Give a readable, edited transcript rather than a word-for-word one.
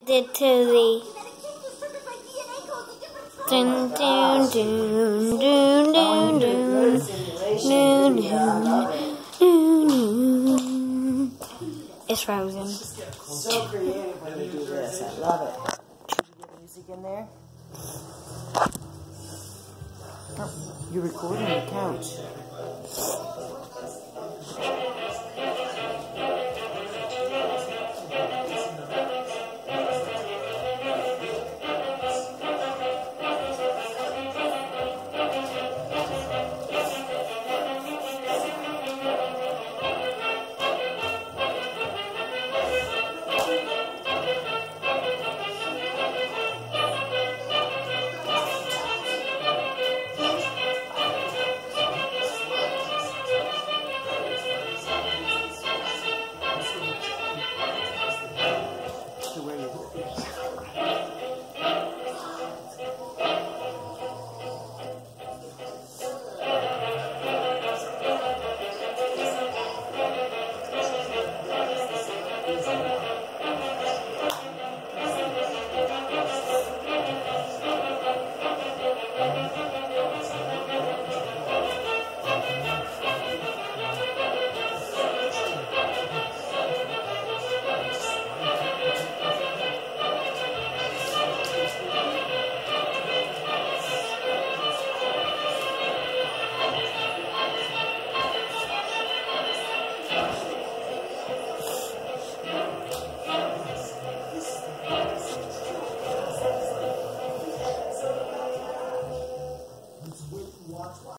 Did to the dun dun dun dun dun dun dun dun. It's frozen. So creative when you do this. I love it. Should we get music in there? Oh, you're recording the couch.